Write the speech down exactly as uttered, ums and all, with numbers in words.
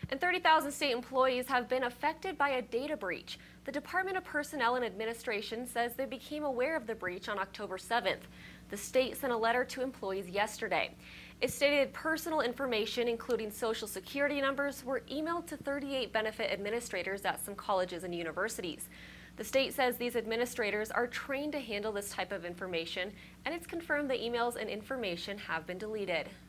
And thirty thousand state employees have been affected by a data breach. The Department of Personnel and Administration says they became aware of the breach on October seventh. The state sent a letter to employees yesterday. It stated personal information, including social security numbers, were emailed to thirty-eight benefit administrators at some colleges and universities. The state says these administrators are trained to handle this type of information, and it's confirmed the emails and information have been deleted.